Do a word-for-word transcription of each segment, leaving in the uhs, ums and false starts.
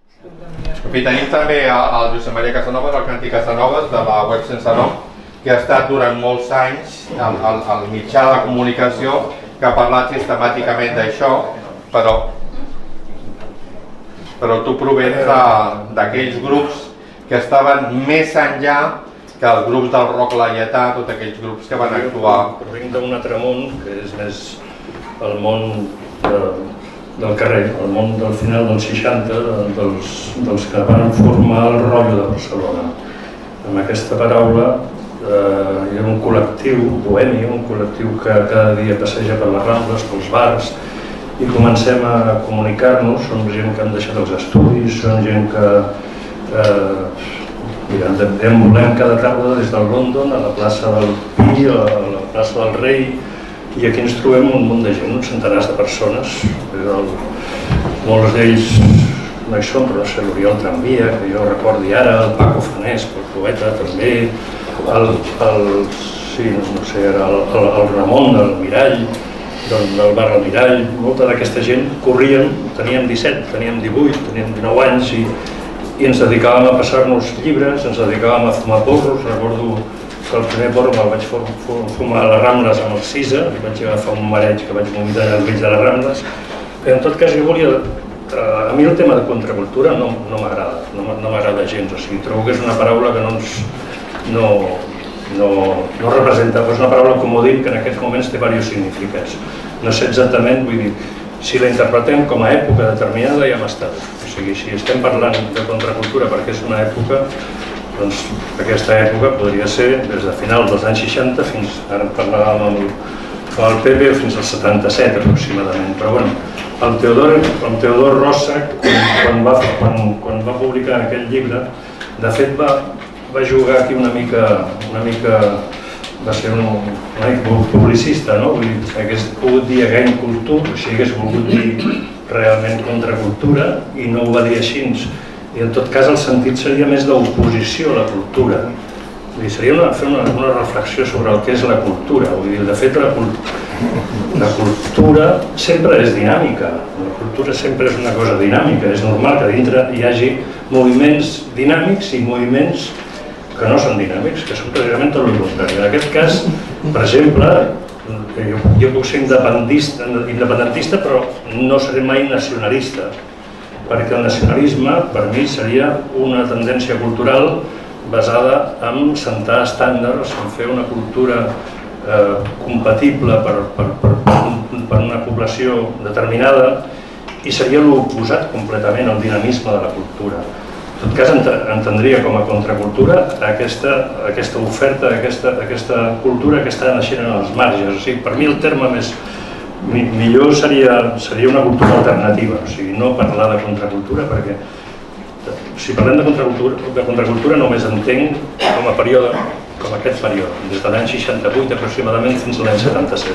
I tenim també el Josep Maria Casanovas, el Canti Casanovas, de la web Sense Nom, que ha estat durant molts anys el mitjà de comunicació que ha parlat sistemàticament d'això, però però tu provens d'aquells grups que estaven més enllà que els grups del rock laietà, tots aquells grups que van actuar. Provinc d'un altre món, que és més el món del carrer, el món del final dels seixanta, dels que van formar el rotllo de Barcelona. Amb aquesta paraula hi ha un col·lectiu bohemi, un col·lectiu que cada dia passeja per les Rambles, pels bars, i comencem a comunicar-nos. Som gent que han deixat els estudis, són gent que deambulem cada tarda des del London a la plaça del Pi, a la plaça del Rei, i aquí ens trobem un munt de gent, uns centenars de persones. Molts d'ells no hi són, però no sé, l'Oriol Tramvia, que jo recordi ara, el Paco Fanés, el poeta també, el Ramon del Mirall, del bar El Mirall. Molta d'aquesta gent corrien, teníem disset, teníem divuit, teníem dinou anys, i ens dedicàvem a passar-nos llibres, ens dedicàvem a fumar porros. Recordo que el primer porro me'l vaig fumar a les Rambles amb el Cisa, i vaig agafar un mareig que vaig vomitar al mig de les Rambles. Però en tot cas jo volia... A mi el tema de contracultura no m'agrada, no m'agrada gens, o sigui, trobo que és una paraula que no representa, és una paraula comodín que en aquests moments té diversos significats. No sé exactament, vull dir, si la interpretem com a època determinada ja m'està. O sigui, si estem parlant de contracultura perquè és una època, doncs aquesta època podria ser des de finals dels anys seixanta fins, ara parlàvem amb el P P, fins al setanta-set aproximadament. Però bueno, el Teodor Rosa, quan va publicar aquell llibre, de fet va jugar aquí una mica, va ser un publicista, no? Vull dir, hagués pogut dir again culture, o sigui, hagués volgut dir realment contracultura, i no ho va dir així. I en tot cas el sentit seria més d'oposició a la cultura. Seria fer una reflexió sobre el que és la cultura. De fet, la cultura sempre és dinàmica. La cultura sempre és una cosa dinàmica. És normal que dintre hi hagi moviments dinàmics i moviments que no són dinàmics, que són precisament tot el contrari. En aquest cas, per exemple, jo puc ser independentista, però no seré mai nacionalista, perquè el nacionalisme, per mi, seria una tendència cultural basada en sentar estàndards, en fer una cultura compatible per una població determinada, i seria l'oposat completament al dinamisme de la cultura. En tot cas, entendria com a contracultura aquesta oferta, aquesta cultura que està naixent en els marges. O sigui, per mi el terme més millor seria una cultura alternativa, o sigui, no parlar de contracultura, perquè si parlem de contracultura només entenc com a període, com aquest període, des de l'any seixanta-vuit aproximadament fins a l'any setanta-set.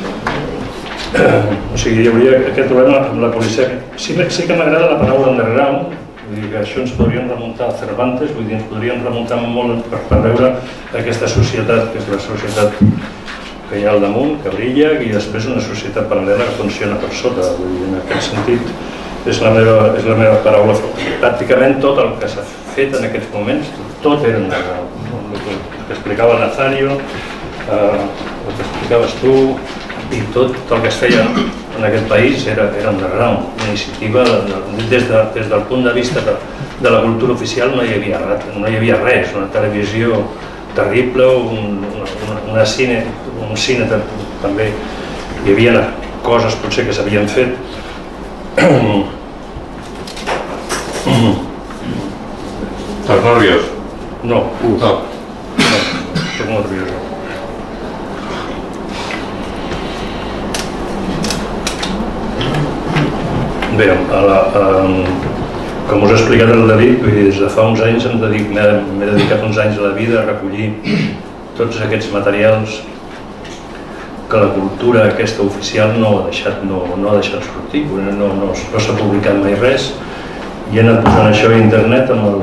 O sigui, hi hauria aquest problema amb la policia. Sí que m'agrada la paraula underground, vull dir que això ens podríem remuntar a Cervantes, vull dir, ens podríem remuntar molt per veure aquesta societat, que és la societat que hi ha al damunt, que brilla, i després una societat paral·lela que funciona per sota. Vull dir, en aquest sentit, és la meva paraula. Pràcticament tot el que s'ha fet en aquests moments, tot era underground. El que explicava Nazario, el que explicaves tu, i tot el que es feia en aquest país era underground. Una iniciativa, des del punt de vista de la cultura oficial, no hi havia res, una televisió terrible, un cine també. Hi havia coses potser que s'havien fet. Estàs nerviós? No. No. Estic nerviós. Bé, com us ha explicat el David, des de fa uns anys m'he dedicat uns anys a la vida a recollir tots aquests materials que la cultura aquesta oficial no ha deixat sortir, no s'ha publicat mai res, i he anat posant això a internet amb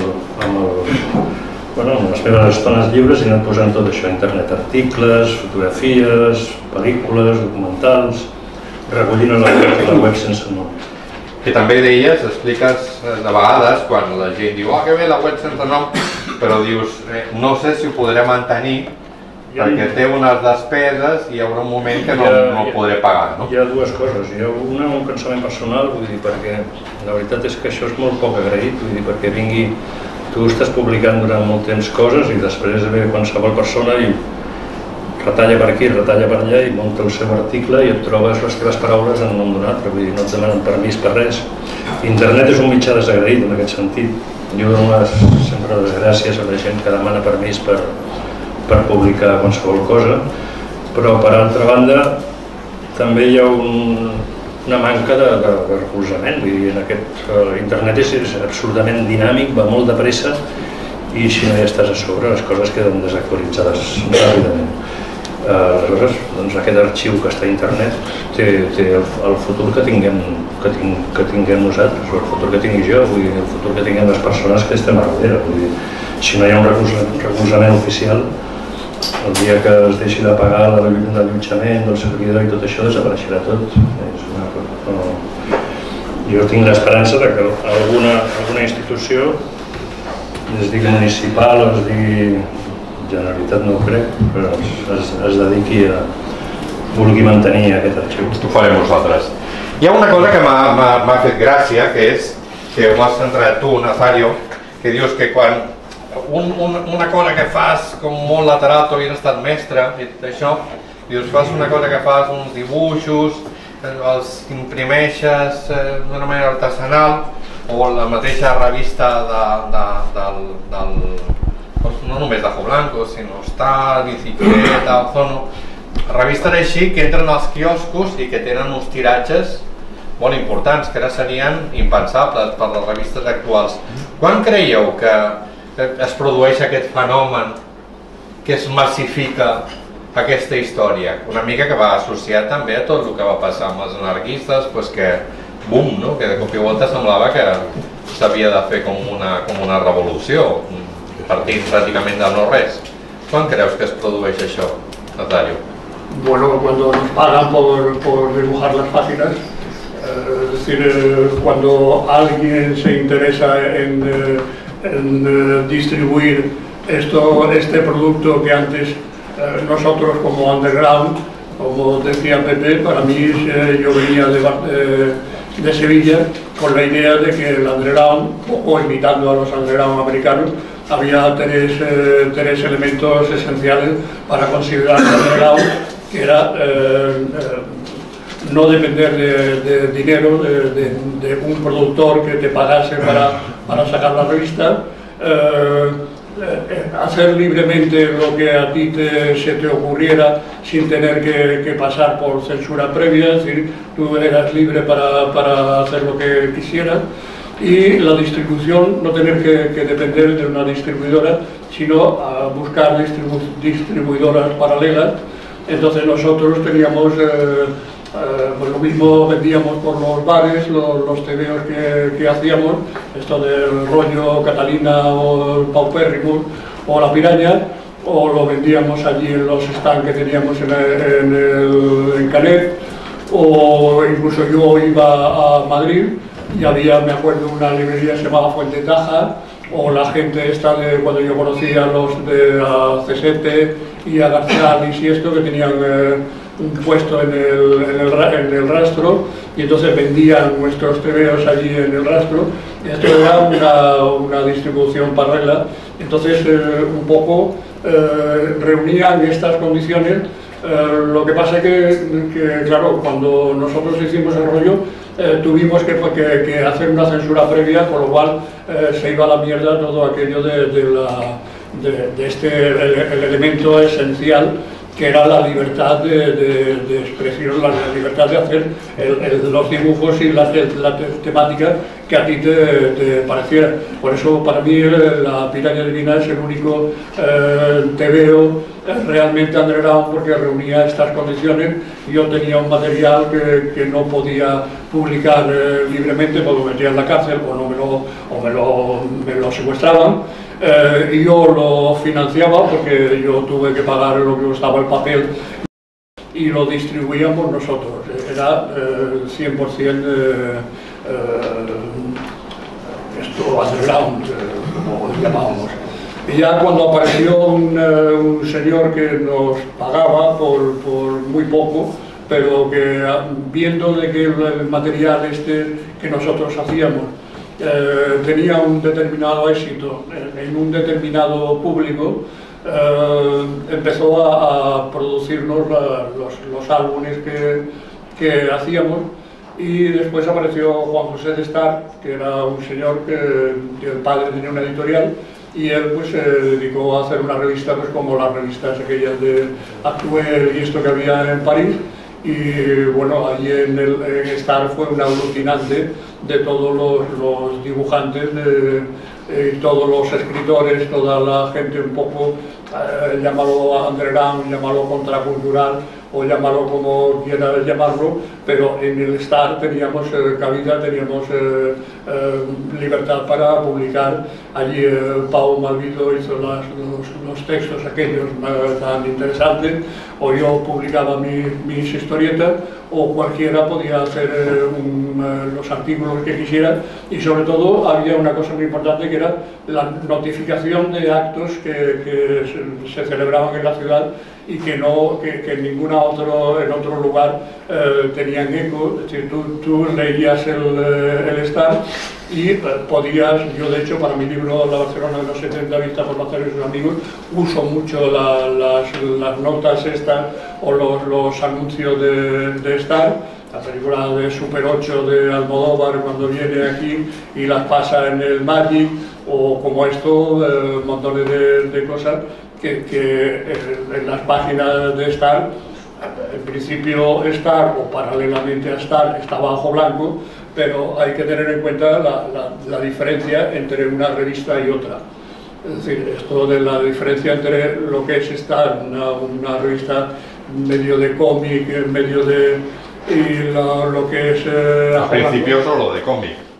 les meves estones lliures, i he anat posant tot això a internet, articles, fotografies, pel·lícules, documentals, recollint a la web Sense Nom. que també deies, expliques de vegades quan la gent diu oh que bé la web sense nom, però dius eh, no sé si ho podré mantenir perquè té unes despeses i hi haurà un moment que no, no podré pagar, no? Hi ha dues coses, hi ha una, un pensament personal, vull dir, perquè la veritat és que això és molt poc agraït, vull dir, perquè vingui, tu estàs publicant durant molt temps coses i després ve qualsevol persona i retalla per aquí, retalla per allà i munta el seu article i et trobes les teves paraules en nom d'un altre, vull dir, no et demanen permís per res. Internet és un mitjà desagraït en aquest sentit. Jo dono les, sempre les gràcies a la gent que demana permís per, per publicar qualsevol cosa, però per altra banda també hi ha un, una manca de, de, de recolzament, vull dir, en aquest, uh, internet és, és absolutament dinàmic, va molt de pressa i si no hi estàs a sobre les coses queden desactualitzades ràpidament. Uh, aleshores, doncs, aquest arxiu que està a internet té, té el, el futur que tinguem, que, ting, que tinguem nosaltres, o el futur que tingui jo, vull dir, el futur que tinguem les persones que estem a darrere. Vull dir, si no hi ha un recolzament oficial, el dia que es deixi de pagar l'allotjament del servidor i tot això desapareixerà tot. És una, no, jo tinc l'esperança que alguna, alguna institució, es digui municipal o es digui Generalitat, no ho crec, però es, es dediqui a vulgui mantenir aquest arxiu. Ho farem nosaltres. Hi ha una cosa que m'ha fet gràcia, que és que ho has centrat tu, Nazario, que dius que quan un, un, una cosa que fas com molt lateral, tu havies estat mestre, i això, dius, fas una cosa que fas uns dibuixos, els imprimeixes d'una manera artesanal, o la mateixa revista de, de, del, del no només de Blanco, sinó Star, Bicicleta, Ozono, revistes així que entren als quioscos i que tenen uns tiratges molt importants, que ara serien impensables per les revistes actuals. Quan creieu que es produeix aquest fenomen que es massifica aquesta història? Una mica que va associat també a tot el que va passar amb els anarquistes, doncs que bum, no? Que de cop i volta semblava que s'havia de fer com una, com una revolució, partint pràcticament del no-res. ¿Cuándo crees que es produeix això, Nazario? Bueno, cuando nos pagan por, por dibujar las páginas, eh, es decir, eh, cuando alguien se interesa en, eh, en eh, distribuir esto, este producto que antes eh, nosotros como underground, como decía Pepe, para mí eh, yo venía de, eh, de Sevilla con la idea de que el underground, o imitando a los underground americanos, había tres, eh, tres elementos esenciales para considerar el underground, que era eh, eh, no depender de, de dinero, de, de, de un productor que te pagase para, para sacar la revista, eh, eh, hacer libremente lo que a ti te, se te ocurriera sin tener que, que pasar por censura previa, es decir, tú eras libre para, para hacer lo que quisieras. Y la distribución, no tener que, que depender de una distribuidora, sino a buscar distribu distribuidoras paralelas. Entonces nosotros teníamos, eh, eh, pues lo mismo vendíamos por los bares, los, los tebeos que, que hacíamos, esto del rollo Catalina o el Paupérrimo o la Piraña, o lo vendíamos allí en los stands que teníamos en, en, el, en Canet, o incluso yo iba a Madrid y había, me acuerdo, una librería que se llamaba Fuente Taja, o la gente esta de cuando yo conocía a los de a Cesete y a Garcialis y esto, que tenían eh, un puesto en el, en, el, en el rastro, y entonces vendían nuestros tebeos allí en el rastro. Esto era una, una distribución paralela. Entonces eh, un poco eh, reunían estas condiciones. Eh, lo que pasa es que, que, claro, cuando nosotros hicimos el rollo, eh, tuvimos que, que, que hacer una censura previa, con lo cual eh, se iba a la mierda todo aquello de, de, la, de, de este el, el elemento esencial, que era la libertad de, de, de expresión, la, la libertad de hacer el, el, los dibujos y la, la temática que a ti te, te pareciera. Por eso para mí la Piraña Divina es el único eh, tebeo realmente underground, porque reunía estas condiciones. Yo tenía un material que, que no podía publicar eh, libremente porque me metía en la cárcel o, no me, lo, o me, lo, me lo secuestraban. Eh, y yo lo financiaba porque yo tuve que pagar lo que costaba el papel y lo distribuíamos nosotros. Era eh, cien por cien eh, esto underground, como lo llamábamos. Y ya cuando apareció un, un señor que nos pagaba por, por muy poco, pero que viendo de que el material este que nosotros hacíamos eh, tenía un determinado éxito en, en un determinado público, eh, empezó a, a producirnos la, los, los álbumes que, que hacíamos. Y después apareció Juan José de Estar, que era un señor que, que el padre tenía una editorial, y él pues se dedicó a hacer una revista pues como las revistas aquellas de Actuel y esto que había en París. Y bueno, allí en el en Star fue un alucinante de todos los, los dibujantes, de, de todos los escritores, toda la gente un poco, eh, llámalo underground, llámalo contracultural, o llámalo como quieras llamarlo, pero en el Star teníamos eh, cabida, teníamos eh, eh, libertad para publicar. Allí eh, Pau Malvido hizo las, los, los textos aquellos eh, tan interesantes, o yo publicaba mi, mis historietas, o cualquiera podía hacer eh, un, eh, los artículos que quisiera, y sobre todo había una cosa muy importante que era la notificación de actos que, que se, se celebraban en la ciudad y que, no, que, que en ningún otro, en otro lugar eh, tenían eco. Es decir, tú, tú leías el, el Star y eh, podías, yo de hecho para mi libro La Barcelona de los setenta, vista por Lázaro y sus amigos, uso mucho la, las, las notas estas o los, los anuncios de, de Star, la película de Super ocho de Almodóvar cuando viene aquí y las pasa en el Magic, o como esto, eh, montones de, de cosas que, que en las páginas de Star, en principio Star o paralelamente a Star está bajo blanco, pero hay que tener en cuenta la, la, la diferencia entre una revista y otra. Es decir, esto de la diferencia entre lo que es Star, una, una revista medio de cómic, medio de... y lo, lo que es... Eh, al principio solo de cómic.